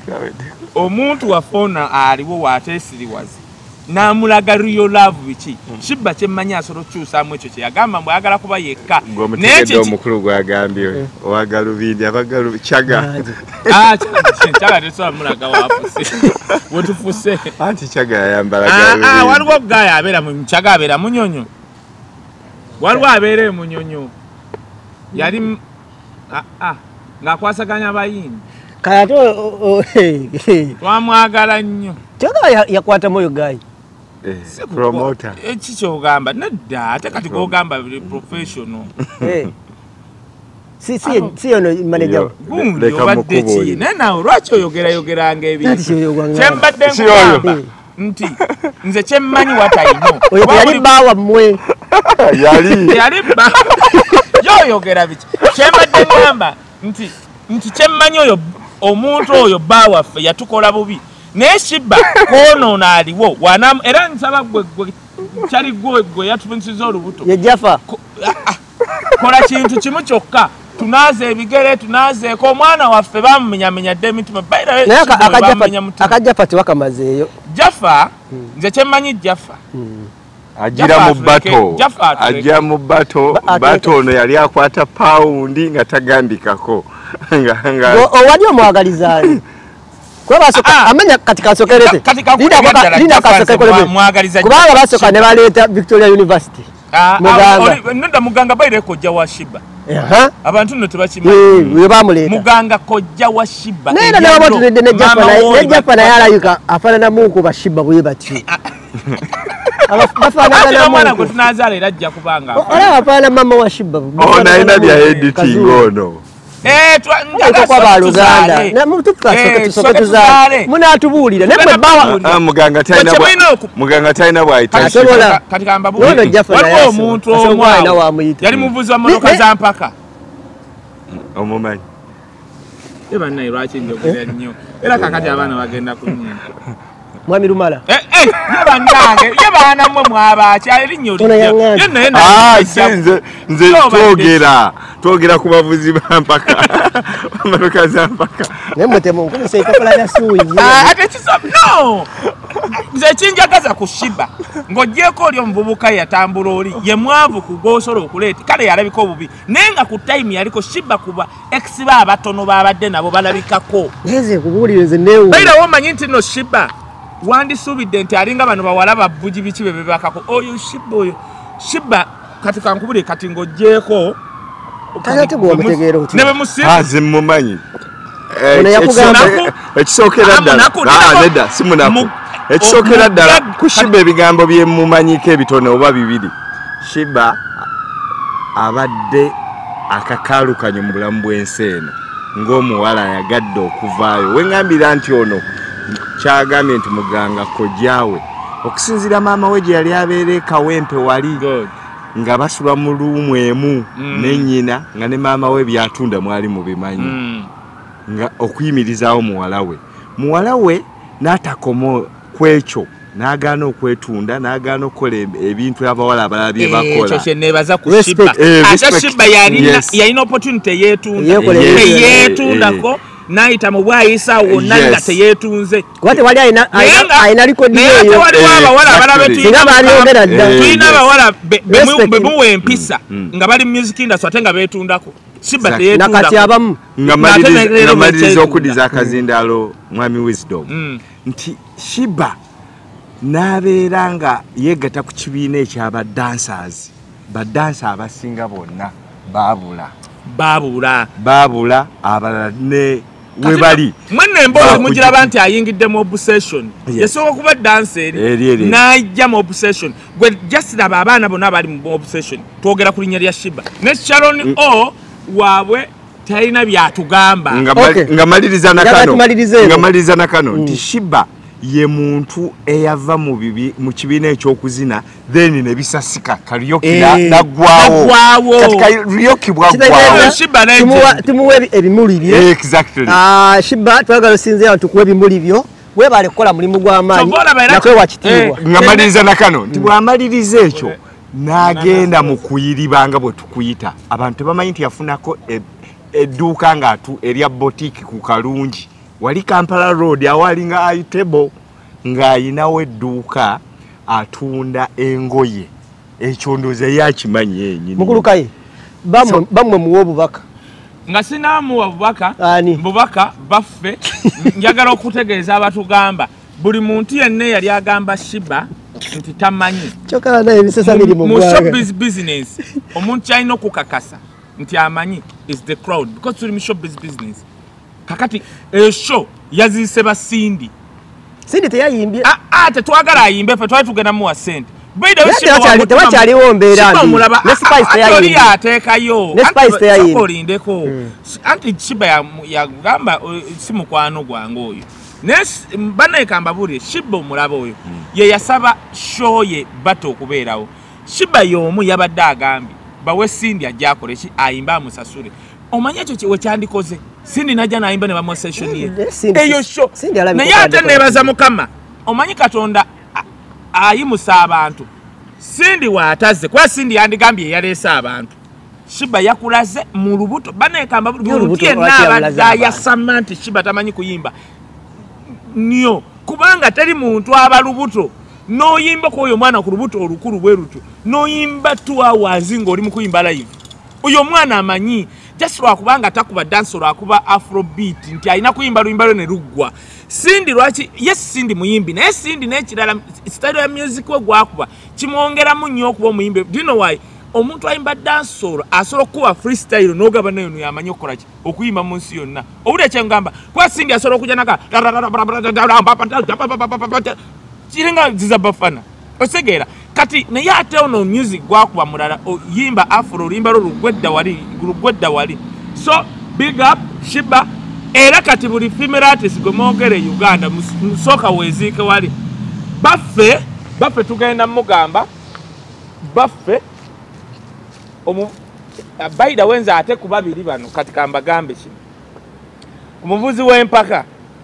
Omuntu wafona aliwo watesiriwazi. Namulaga real love bichi. Shiba kyemmanyi asoro kyusamu ekyo kye yagamba mbu ayagala kuba yekka. N'ekyo omukulu gwagambye owagala ubindi abagalu Kyaga. Ah, Kyaga tesobola mulaga wafuse. Wotufuse. Anti Kyaga yayambala galu. Ah, waliwo gaya abeera mu Kyaga abeera munyonyo. Waliwo abeera munyonyo. Yali ah ah ngakwasaganya bayindi. Kayato twamwagala nnyo. Kyaga yakwata moyo gayi. Eh, promoter. Eki kyogamba nedda ate kati gogamba professional. Eh. Si si si ono manager. Gundi obadde ki? Nena lwaki oyogera yogeranga ebintu. Kyembadde ngamba nti nze kyemmanyi watayino. Oyo yali bawa mmwe. Yali. Yali ba. Yo yogera biki? Kyembadde ngamba nti nti kyemmanyi oyo omuntu oyo bawa ffe yatukola bubi. Ne Shiba kono naliwo wanam era nsaba gwe gwe kyali gwe gwe yatupunsiza olubuto. Ye Jaffa. Kola kintu kimu kyokka. Tunaze ebigere tunaze ko omwana waffe bamumenyamenya demitima bayira. Naye akajaffa akajaffa tiwakamazeeyo. Jaffa nze kyemmanyi Jaffa. Ajira mu bato. Ajja mu bato. Bato ono yali akwata paundi nga tagambikako. Nga nga. Owali omwagalizani. Kwa basoka amanya katika sokerete. Linda linda kasokerete mwagaliza. Kubanga basoka ne baleta Victoria University. Muganga. Nenda muganga bayire kojja wa Shiba. Aha. Abantu nno tebakimanyi. Eh, we bamuleta. Muganga kojja wa Shiba. Nenda na watu ne ne Jaffa na ne Jaffa na yala yuka afana na Mungu ba Shiba bwe bati. Abafana na mwana ko tunazala era ajja kubanga. Ala afana mama wa Shiba. Ona ina bya editing ono. Eh twa ndaga kwa baluganda na mtu kasoka tusoka tuzale muna atubulira nemwe bawa ah muganga taina bwa muganga taina bwa itashi katika ambabu waliwo omuntu omwana wamuyita yali muvuzi wa motoka za mpaka omumanyi eba nayi lwaki njogera nnyo era kakati abana bagenda kunyina Mwami Lumala eh eh yeba ndange yeba namwe mwabachi ali nnyo yena yena ah sinze nze twogera twogera ku bavuzi bampaka motoka za mpaka nemwe temo nkone sai kola ya suyi ah ate kisop no nze kinjagaza ku Shiba ngojjeko oli omuvubuka yatambula oli ye mwavu kugosolo okuleti kale yalabika obubi nenga ku time yaliko Shiba kuba ex ba abatono babadde nabo balabikako neze kubulire nze newo bayira womanyi nti no Shiba wandi subide nti alinga bano bawala babbuji bichi bebe bakako oyo Shiba oyo Shiba katika nkubule kati ngojjeko kayate gwo mutegero uti nebe musi hazi mumanyi ono yakugamba ekisokera ddala ah nedda simunaku ekisokera ddala ku Shiba ebigambo bye mumanyike ebitone oba bibiri Shiba abadde akakalukanye mu bulamu bw'ensi eno ng'omuwala yagadde okuvaayo wengambira nti ono kyagambye nti muganga kojjaawe okusinzira maama we gye yali abeera Kawempe wali nga basula mu luumu emu ne nnyina nga ne maama we byatunda mwali mu bimanyi nga okuyimirizaawo muwala we muwala we n'atakomo kwekyo n'agaana okwetunda n'agaana okukola ebintu abawala abalala bye bakola ekyo kye neebaza ku Shiba ate Shiba yalina opportunity yeetunda yeetundako naita mu bwayisa wonna nga teyetunze wate wali ayina ayina likodi eyo wali abawala abalabe tuyina abawala bemuwe empisa nga bali music industry ate nga betundako Shiba teyetunda nakati abamu nga maliriza okudiza akazindaalo mwami Wisdom nti Shiba n'abeera nga yeegata ku kibiina ekyaba dancers ba dancer abasinga bonna baabula baabula baabula abalala ne webali mwene embozi mugira banti ayingidde mu obsession yesoka kuba dancer najja mu obsession gwe just naba abaana bonna bali mu obsession twogera ku linnya lya Shiba ne Sharon O waabwe talina byatugamba nga maliriza na kano nga maliriza na kano nti Shiba ye muntu eyava mu bibi mu kibiina ekyokuzina then ne bisasika Karaoke Eh, nagwawo kati Karaoke bwagwawo Shiba Tumuwa- legend. tumuwa ebi- ebimuli bye exactly Ah, Shiba twagala osinzira abantu tukuwa ebimuli byo webale kukola mulimu gw'amaanyi Kyova olaba era- nakwe wakitiibwa Eh, ngamaliriza nakano nti bwamaliriza ekyo n'agenda mu kuyiribanga bwe tukuyita abantu bamanyi nti yafunako e- edduuka ng'atu erya boutique ku Kalungi wali Kampala Road awali nga Aitebo ng'ayinawo edduuka atunda engoye ekyo ndoze yakimanyi yennyini mugulukaye bamwe bamwe muwa obubaka nga sinaamuwa bubaka Ani? bubaka baffe njagala okutegeeza abatugamba buli muntu yenna yali agamba Shiba nti tamanyi kyokala naye ebisesa biri mu mu ggwanga showbiz business omuntu kyalina okukakasa nti amanyi is the crowd because tuli mu showbiz business kakati esho yaziise basindi Sindi teyayimbye ate twagala ayimbe ffe twali tugenda muwa sente tewakyaliwo mbeera mbi ne Spice teyayimbye yateekayo Ne Spice teyayimbye. olindeko anti Shiba ya- yagamba uh, si mukwano gwange oyo naye bannayekamba buli Shiba omulaba oyo ye yasaba show ye bato okubeerawo Shiba y'omu yabadde agambye bawe Sindi ajja akole ki ayimbe amusasule omanyi ekyo wekyandikoze Sindi najja n'ayimba ne bamuwa session ye Eh, Sindi- eyo show Sindi alabika naye ate okwandiika. neebaza Mukama omanyi Katonda a- ayimusa abantu Sindi waatazze kuba Sindi yandigambye eyaleese abantu Shiba yakulaze mu lubuto banekamba Ye olubuto buli yenna lwaki abadde yabulaze abantu? ayasama nti Shiba tamanyi kuyimba nnyo kubanga teri muntu aba lubuto n'oyimba ku oyo mwana ku lubuto olukulu bwe lutyo n'oyimba two hours ng'oli mu kuyimba live oyo mwana amanyi just lwakubanga takuba dance lwakuba afrobeat nti alina kuyimba luyimba lwe ne luggwa Sindi lwaki yes Sindi muyimbi naye Sindi n'ekirala style ya music we gwakuba kimwongeramu nnyo okuba omuyimbi do you know why omuntu ayimba dancehall asobola okuba freestyle n'ogaba nayo yamanyi okukola ki okuyimba mu nsi yonna owulira ekyengamba kuba Sindi asobola okujja naka kiringa ziza bafana osegeera kati naye ate ono music gwakuba mulala oyimba afro oluyimba lwo lugwedda wali lugwedda wali so big up Shiba era kati buli female artist gwe mwogere Uganda musooka weziike wali baffe baffe tugenda mugamba baffe omu baida wenza ate ku babiri bano kati kambagambe kino omuvuzi w'empaka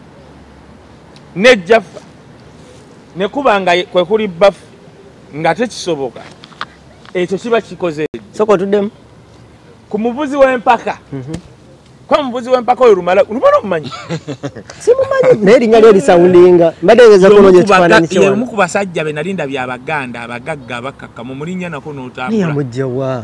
ne Jaffa ne kubanga kwe kuli baffe nga tekisoboka ekyo kiba kikoze soko tuddemu ku muvuzi w'empaka kwa muvuzi w'empaka oyo Lumala Lumala omumanyi simumanyi naye erinnya lyo lisawundinga mbadde kunonya ekifaananyi ye kyewa omu ku basajja be nalinda by'Abaganda abagagga abakakka mu mulinnya nako n'otambula yamujja wa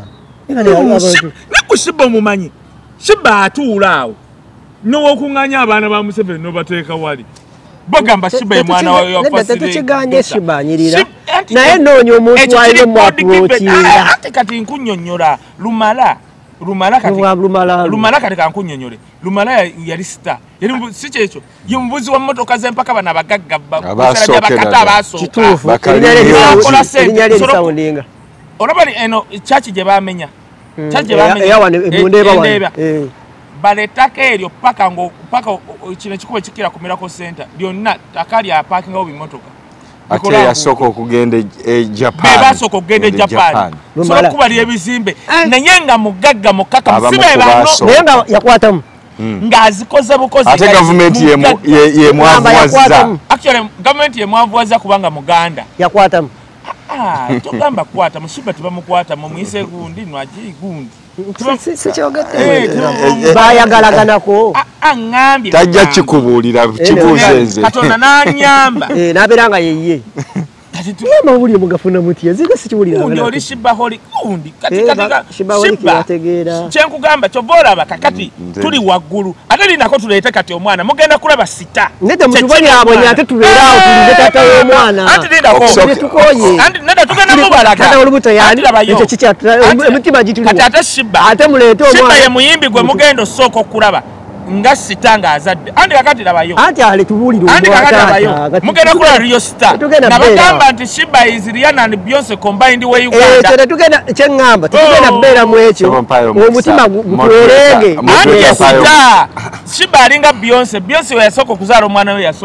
ne ku Shiba omumanyi Shiba atuula awo n'owokuŋŋanya abaana ba Museveni n'obateeka wali bagamba Shiba ye mwana wa nedda tetukiganye Shiba anyirira naye noonya omuntu alina mwapulotinga ate kati nkunnyonnyola Lumala Lumala kati Lumala Lumala kati kankunnyonnyole Lumala yali star yali mbu- si kyekyo ye muvuzi wa mmotoka z'empaka bano abagagga bakata abasooka kituufu Bakali erinnya lye Erinnya Akola lisawu- sente, erinnya lye solo- lisawundinga olaba ni eno kyaki gye bamenya kyaki gye eya- bamenya eya wano, E- Mundeeba wano. Endeeba. Eh. balettako eryo paka ngo paka kino ekikuba ekikira ku Miracle Center lyonna ttaka lya parkingawo bimmotoka ate yasooka okugenda e Japan be basooka okugenda e Japan sobola Lumala. okuba ly'ebizimbe naye nga mugagga mukkaka Abamu musibe ku bano baasooka. naye nga yakwatamu ng'azikoze bukozi ate nga gavumenti ye mu- mugagga. ye- ye Ngamba mwavuwazza yakwatamu. Actually gavumenti yemwavuwaza kubanga muganda yakwatamu Ah, togamba kwata mushiba tebamukwata mumuyise gundi nwaji gundi Si- si- sikyogedde Eh, tu- bayagalaganako Ah, aŋŋambye tajja muganda. kikubuulira kibuuze nze Katonda n'anyamba Eh, n'abeera nga yeye kati tu- gamba obuli omugafuna mutya nziga sikiwulira gundi oli shiba holi gundi kati Eh, kati ba- ka- Shiba Holi Shiba, kibategeera. kyenkugamba kyova olaba kakati nze- tuli waggulu ate linako tuleete kati omwana mugenda kulaba sita nedda Kye mutuba kiri lyabwe omwana. ate tubeerawo tulize taata w'omwana Anti lindako. Okusooka- tukoye Anti nedda tugenda mubalaga taata w'olubuto Anti yani labayo. ekyo kikya Anti- emitima gituliwo kati ate shiba ate muleete shiba omwana ye muyimbi gwe mugenda osooka okulaba nga sita ng'azadde anti kakati labayo anti ale tubuulire Anti kakati labayo omwataata mugenda kulaba Rio Star Tetugenda nabagamba beera. nti shiba is Rihanna and Beyonce combined we ekyo Uganda tetugenda kyeŋŋamba tetugenda Oh. kubeera mu ekyo Seven Empire Mixer. omutima gu- Moderator. gutwerenge Moderator. anti ye Moderator. sita shiba alinga Beyonce Beyonce we yasooka okuzaala omwana we yasooka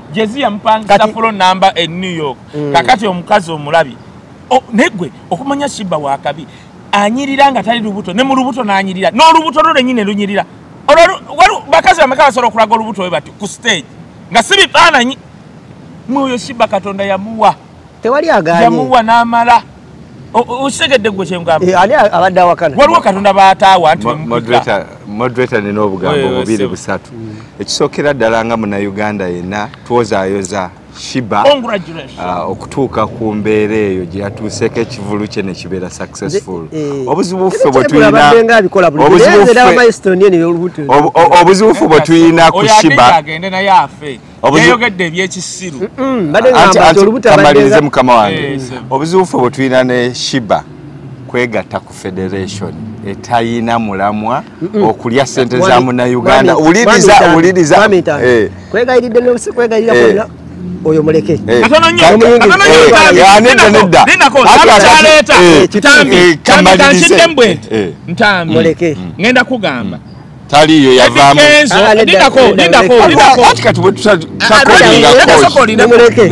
jezi yampangisa floor number e New York mm. kakati omukazi omulabi o negwe okumanya Shiba wakabi anyirira nga tali lubuto ne mu lubuto nanyirira no lubuto lole nyine lunyirira olwo bakazi ameka basoro kulaga lubuto we bati ku stage nga sibipana nyi mwoyo Shiba Katonda yamuwa tewali aganye yamuwa namala usegedde gwe kyengamba eh ali abadde awakana waliwo Katonda baataawa anti moderator moderator nino obugambo bubiri busatu ekisokera ddala nga muna Uganda yena twozaayoza Shiba uh, okutuuka ku mbeera eyo gye yatuuseeko ekivulu kye ne kibeera successful obuzibu ffe bwe tulina obuzibu ffe bwe tulina ku Shiba yayogedde ebyekisiru kamalirize mukama wange obuzibu ffe bwe tulina ne Shiba kwegatta ku federation etayina mulamwa okulya sente za muna Uganda uliriza uliriza kwegayiridde n'obusi kwegayirira kwonna oyo muleke katono nnyo katono nnyo ya nedda nedda linako abakyaleeta kitambi kamalirize ntambi muleke ngenda kugamba taliyo yavaamu linako linako linako kati bwe tutakolinga muleke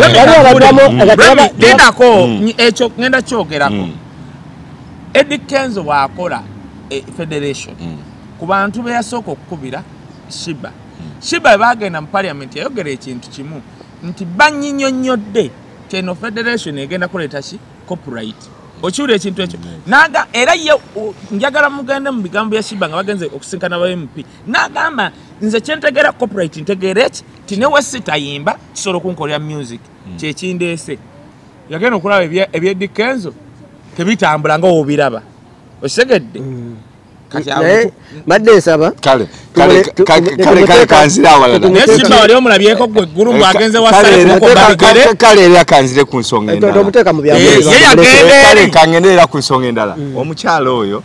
linako ekyo ngenda kyogerako Eddie Kenzo bw'akola federation ku bantu be yasooka okukubira Shiba Shiba bagenda mu parliament yayogera ekintu kimu nti banyinyonyodde keno federation egenda kuleeta ki copyright okiwulira ekintu ekyo naga era ye njagala mugende mu bigambo bya Shiba nga bagenze okusinkana ba M P nagamba nze kyentegera copyright ntegeera eki tine wesitayimba kisobola okunkolera music kyekindeese yagenda okulaba eby'Eddie Kenzo tebitambula nga obiraba osegedde kati madde saba kale kale kale kanzira awalala Shiba wali omulabyeko gwe guru agenze wasale ko bagere kale era kanzire ku nsonga endala ndomuteka mu bya ye yagende kale kangendera ku nsonga endala omukyalo oyo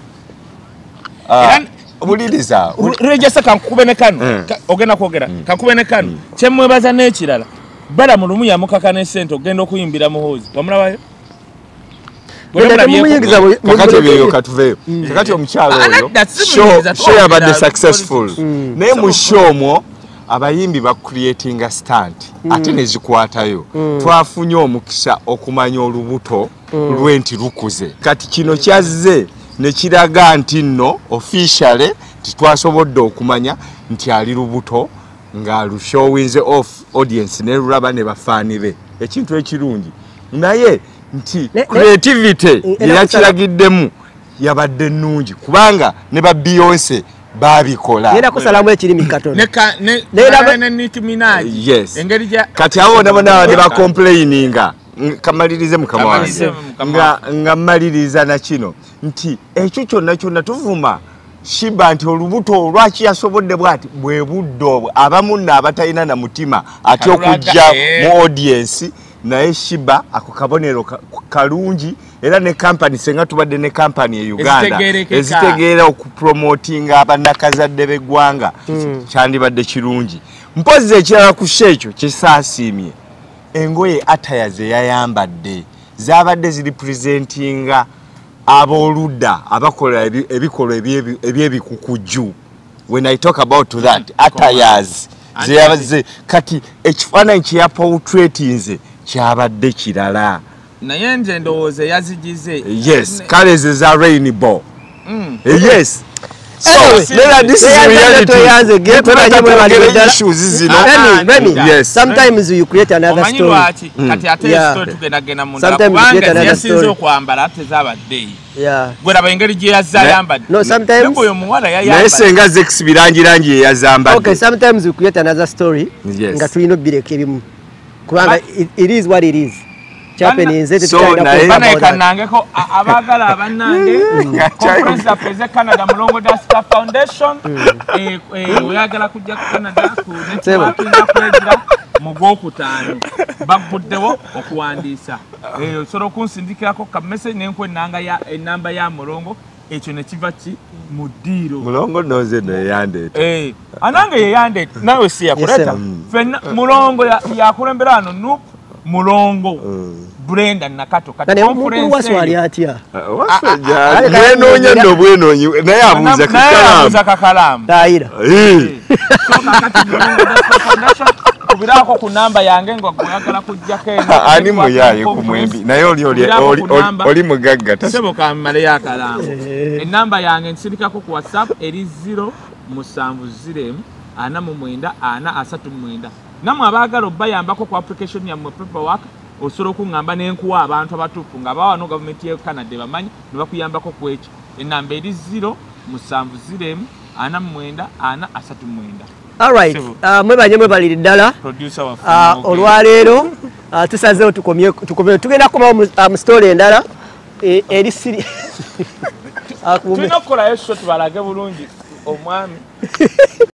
obuliriza rejesa kankubene kano ogenda kwogera kankubene kano kyemwebaza n'ekirala bala mulumu yamukaka ne sente ogenda okuyimbira muhozi wamulabayo kakati ebyo katuveyo kakati omukyalo oyo show yabadde successful naye mu show omwo abayimbi ba creating a stand ate ne zikwatayo twafunye omukisa okumanya olubuto lwenti lukuze kati kino kyazze ne kiraga nti nno officially titwasobodde okumanya nti ali lubuto nga lushowinze off audience ne lulaba ne bafaani be ekintu ekirungi naye nti creativity yakiragiddemu yabadde nnungi kubanga ne ba Beyonce babikola yera kusalamu ekirimi Katonda neka ne ne Nicki Minaj yes engeri ja kati abo nabo ne ba complaininga kamalirize mukama wange nga nga maliriza na kino nti ekyo kyonna kyonna tuvuma Shiba nti olubuto olwaki yasobodde bwati bwe buddo abamu n'abatalina na mutima ate okujja mu audience naye Shiba ako kabonero kalungi era ne company senga tubadde ne company e Uganda ezitegeera okupromotinga abanakazadde beggwanga kyandibadde kirungi mpozi ekirala ku shekyo kisaasiimye engoye atayaze yayambadde zabadde ziri presentinga aboludda abakola ebikolo ebyebikukuju when I talk about that attires ziyabaze kati ekifaananyi kye yapoutratinze kyabadde kirala naye nze ndowooza yazigize yes colors za rainbow yes so there this is reality yes sometimes you create another story kati ate story tugenda gena munda kubanga yasinze okwambala ate zabadde yeah gwera bayengeri gye yazayambadde no sometimes oyo muwala yayambadde naye senga zex birangirangi yazambadde okay sometimes you create another story nga tulino bireke ebimu kubanga it is what it is Japanese so naye kanangeko abagala abanange conference of the Canada Mulongo Dasta Foundation eh eh oyagala kujja ku Canada ku network kwejira mugokutano baguddewo okuwandiisa eh soro kunsindikirako ka message nenkwe nanga ya enamba ya Mulongo ekyo ne kiva ki mudiro Mulongo noze ne yande eh anange ye yande nawe si yakuleta fenna Mulongo yakulembera ano nup Mulongo Brenda nakato kati conference waswali atia waswaja nenonya ndo bwenonyi naye abuza kakalamu abuza kakalamu daira eh so kakati Mulongo Foundation kubirako ku namba yange ngo gwagala kujjako eno ani muyaye ku mwembi naye oli oli oli mugagga sebo kamale yakalamba enamba yange nsirikako ku WhatsApp eri zero musanvu zero ana mu mwenda ana asatu mwenda namwe abaagala obayambako ku application ya mu paperwork osoro kungamba n'enkuwa abantu abatuufu nga bawano government ye Canada bamanyi ne bakuyambako ku ekyo enamba eri zero musanvu zero ana mu mwenda ana asatu mwenda. All right, uh, mwebanye mwebaliri ddala uh, olwaleero uh, tusazeewo tukomye tukomye tugenda kukomawo mu story endala eri siri tulina okukolayo so tubalage bulungi omwami